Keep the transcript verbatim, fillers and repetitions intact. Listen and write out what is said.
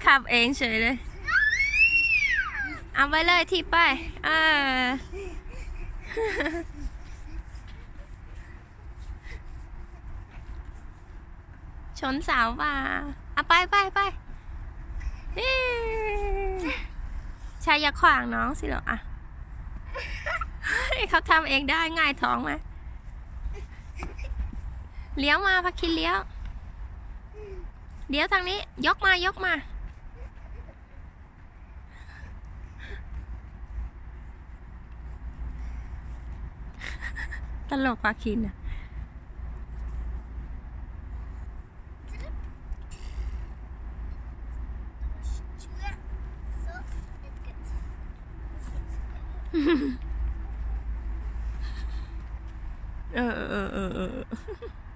ขับเองเฉยเลยเอาไปเลยที่ไปเออชนเสาป่ะเอาไปไปไปชายอย่าขวางน้องสิหรออ่ะเขาทำเองได้ง่ายท้องไหมเลี้ยวมาพักคินเลี้ยวเดี๋ยวทางนี้ยกมายกมาตลกพักคินอ่ะเออเออเออเออ